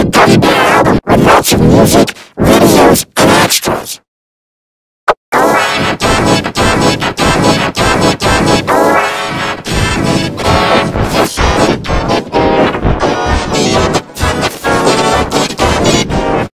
a gummy bear album with lots of music